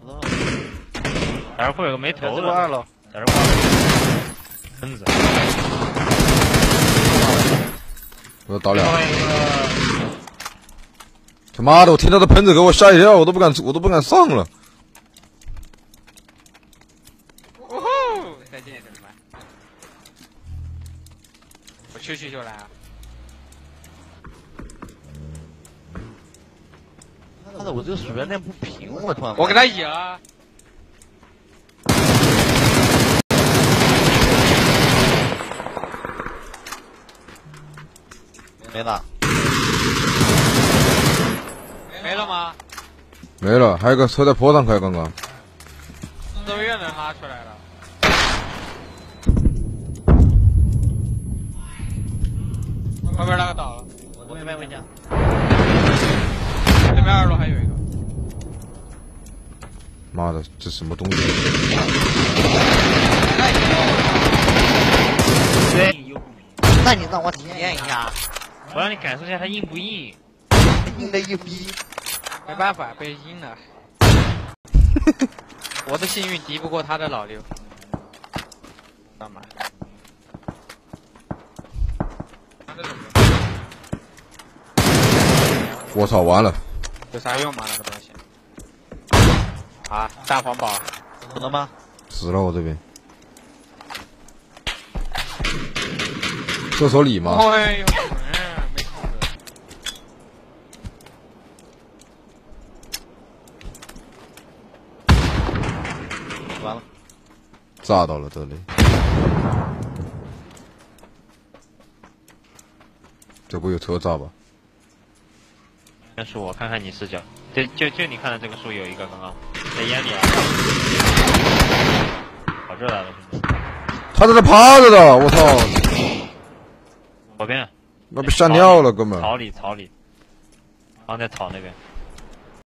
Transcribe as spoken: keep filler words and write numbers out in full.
待会儿会有个没头的。 二楼， 在这挂喷子。 我倒了。他妈的！我听到这喷子给我吓一跳，我都不敢，我都不敢上了。 哦吼！再见，兄弟们！我去去就来啊！ 妈的，我这个鼠标链不平，我突然。 我给他野了。 没了。 没了吗？ 没了，还有个车在坡上开，刚刚。 都越能拉出来了。外边那个倒了， 我这边回家。 这边二楼还有一个。 妈的，这什么东西？ 那你让我体验一下， 我让你感受一下它硬不硬。 硬的一逼。 没办法，被阴了。我的幸运敌不过他的老六。干嘛？ 我操，完了！ 有啥用吗？那个东西？啊，大黄堡， 死了吗？ 死了，我这边。厕所里吗？ 哎呦，嗯，没控制。 完了， 炸到了这里。这不有车炸吧？ 那是我看看你视角，就就就你看的这个树有一个刚刚在烟里啊，跑这来了， 他在这趴着的，我操！ 左边， 那被吓尿了，哥们。 草里草里，刚在草那边。